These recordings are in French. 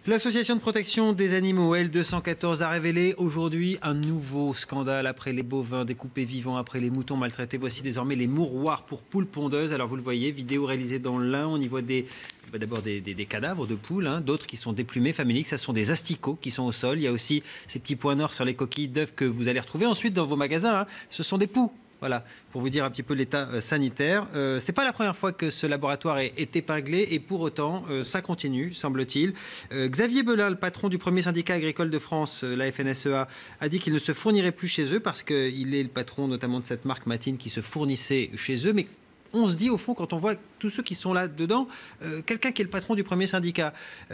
L'association de protection des animaux L214 a révélé aujourd'hui un nouveau scandale après les bovins découpés vivants, après les moutons maltraités. Voici désormais les mouroirs pour poules pondeuses. Alors vous le voyez, vidéo réalisée dans l'Ain, on y voit d'abord des cadavres de poules, d'autres qui sont déplumés, faméliques. Ça sont des asticots qui sont au sol. Il y a aussi ces petits points noirs sur les coquilles d'œufs que vous allez retrouver ensuite dans vos magasins. Ce sont des poux. Voilà, pour vous dire un petit peu l'état sanitaire. C'est pas la première fois que ce laboratoire est épinglé et pour autant, ça continue, semble-t-il. Xavier Belin, le patron du premier syndicat agricole de France, la FNSEA, a dit qu'il ne se fournirait plus chez eux parce qu'il est le patron notamment de cette marque Matine qui se fournissait chez eux. Mais on se dit au fond, quand on voit tous ceux qui sont là-dedans, quelqu'un qui est le patron du premier syndicat,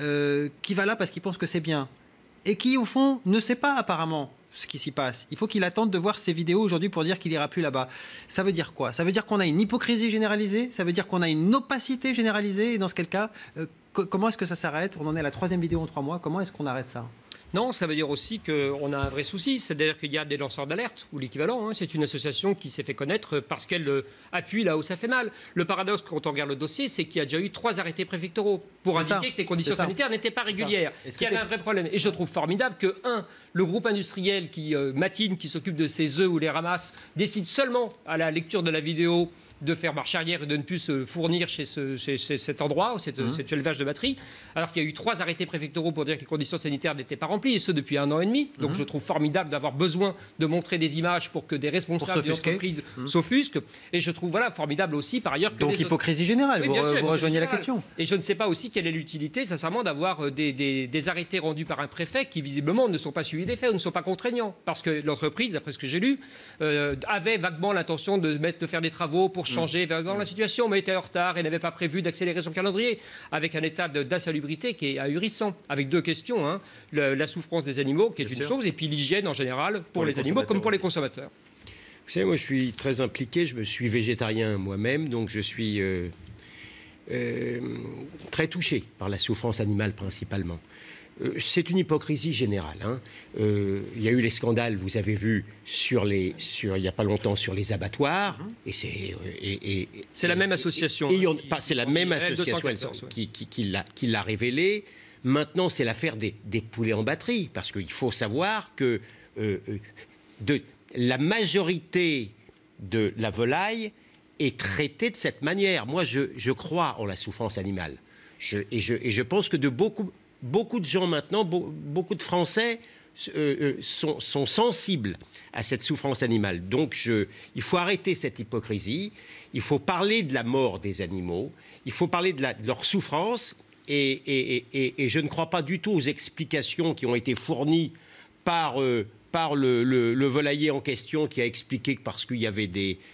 qui va là parce qu'il pense que c'est bien et qui, au fond, ne sait pas apparemment ce qui s'y passe. Il faut qu'il attende de voir ces vidéos aujourd'hui pour dire qu'il n'ira plus là-bas. Ça veut dire quoi? Ça veut dire qu'on a une hypocrisie généralisée? Ça veut dire qu'on a une opacité généralisée? Et dans ce cas, comment est-ce que ça s'arrête? On en est à la 3e vidéo en 3 mois. Comment est-ce qu'on arrête ça? Non, ça veut dire aussi qu'on a un vrai souci, c'est-à-dire qu'il y a des lanceurs d'alerte, ou l'équivalent. C'est une association qui s'est fait connaître parce qu'elle appuie là où ça fait mal. Le paradoxe, quand on regarde le dossier, c'est qu'il y a déjà eu 3 arrêtés préfectoraux pour indiquer que les conditions sanitaires n'étaient pas régulières, qu'il y avait un vrai problème. Et je trouve formidable que, le groupe industriel Matine, qui s'occupe de ces œufs ou les ramasse, décide seulement, à la lecture de la vidéo, de faire marche arrière et de ne plus se fournir chez cet endroit, cet élevage de batterie, alors qu'il y a eu 3 arrêtés préfectoraux pour dire que les conditions sanitaires n'étaient pas remplies, et ce depuis 1 an et demi. Donc je trouve formidable d'avoir besoin de montrer des images pour que des responsables des entreprises s'offusquent. Et je trouve formidable aussi, par ailleurs... Donc hypocrisie générale, oui, vous rejoignez la question. Et je ne sais pas aussi quelle est l'utilité, sincèrement, d'avoir des arrêtés rendus par un préfet qui, visiblement, ne sont pas suivis des faits ou ne sont pas contraignants. Parce que l'entreprise, d'après ce que j'ai lu, avait vaguement l'intention de faire des travaux pour changer dans la situation, mais était en retard et n'avait pas prévu d'accélérer son calendrier, avec un état d'insalubrité qui est ahurissant, avec 2 questions, la souffrance des animaux, qui est une chose, et puis l'hygiène en général, pour les animaux comme pour les consommateurs. Vous savez, moi je suis très impliqué, je me suis végétarien moi-même, donc je suis très touché par la souffrance animale principalement. C'est une hypocrisie générale. Il y a eu les scandales, vous avez vu, il n'y a pas longtemps, sur les abattoirs. Et c'est la même association. C'est la même association qui l'a révélé. Maintenant, c'est l'affaire des poulets en batterie. Parce qu'il faut savoir que la majorité de la volaille est traitée de cette manière. Moi, je crois en la souffrance animale. Et je pense que beaucoup de gens maintenant, beaucoup de Français sont sensibles à cette souffrance animale. Donc il faut arrêter cette hypocrisie, il faut parler de la mort des animaux, il faut parler de leur souffrance et je ne crois pas du tout aux explications qui ont été fournies par le volailler en question qui a expliqué que parce qu'il y avait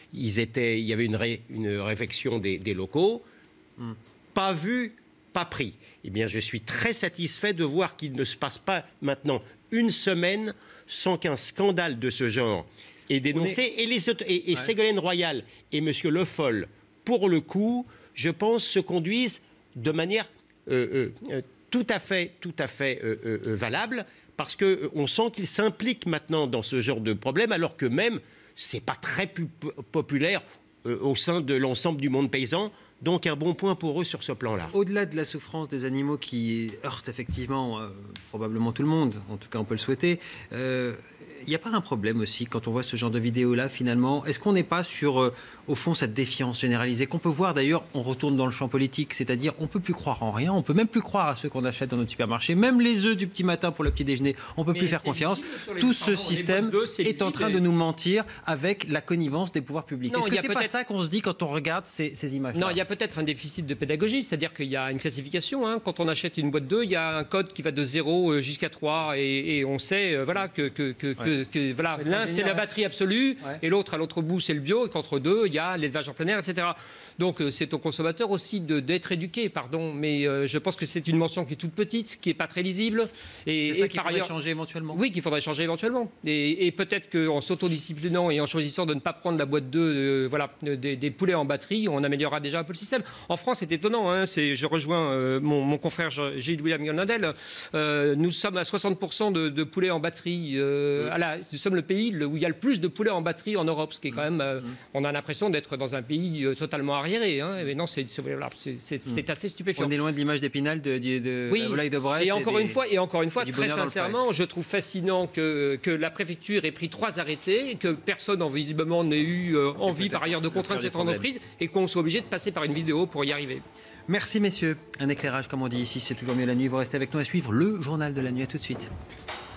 une réfection des locaux, pas vu, pas pris. Eh bien, je suis très satisfait de voir qu'il ne se passe pas maintenant une semaine sans qu'un scandale de ce genre est dénoncé. Et Ségolène Royal et M. Le Foll, pour le coup, je pense, se conduisent de manière tout à fait valable, parce qu'on sent qu'ils s'impliquent maintenant dans ce genre de problème, alors que même, ce n'est pas très populaire au sein de l'ensemble du monde paysan. Donc un bon point pour eux sur ce plan-là. Au-delà de la souffrance des animaux qui heurte effectivement probablement tout le monde, en tout cas on peut le souhaiter, il n'y a pas un problème aussi quand on voit ce genre de vidéo-là finalement? Est-ce qu'on n'est pas sur, au fond, cette défiance généralisée qu'on peut voir d'ailleurs, on retourne dans le champ politique, c'est-à-dire on ne peut plus croire en rien, on ne peut même plus croire à ceux qu'on achète dans notre supermarché, même les œufs du petit matin pour le petit déjeuner, on ne peut plus faire confiance. Tout ce système est en train de nous mentir avec la connivence des pouvoirs publics. Est-ce que c'est pas ça qu'on se dit quand on regarde ces images-là? Non, il y a peut-être un déficit de pédagogie, c'est-à-dire qu'il y a une classification. Quand on achète une boîte d'œufs, il y a un code qui va de 0 jusqu'à 3 et on sait que l'un c'est la batterie absolue et l'autre à l'autre bout c'est le bio et qu'entre deux il y a l'élevage en plein air, etc. Donc c'est au consommateur aussi d'être éduqué, mais je pense que c'est une mention qui est toute petite, qui n'est pas très lisible. C'est ça qu'il faudrait changer éventuellement. Oui, qu'il faudrait changer éventuellement. Et peut-être qu'en s'autodisciplinant et en choisissant de ne pas prendre la boîte d'œufs des poulets en batterie, on améliorera déjà un peu le système. En France, c'est étonnant. Je rejoins mon confrère Gilles William Yolnadel. Nous sommes à 60% de poulets en batterie à nous sommes le pays où il y a le plus de poulets en batterie en Europe, ce qui est quand même, on a l'impression d'être dans un pays totalement arriéré. Hein. Mais non, c'est assez stupéfiant. On est loin de l'image d'Épinal de la volaille de Bresse. Et encore une fois, très sincèrement, je trouve fascinant que la préfecture ait pris 3 arrêtés, que personne visiblement n'ait eu envie par ailleurs de contraindre cette entreprise et qu'on soit obligé de passer par une vidéo pour y arriver. Merci messieurs. Un éclairage, comme on dit ici, c'est toujours mieux la nuit. Vous restez avec nous à suivre le journal de la nuit. À tout de suite.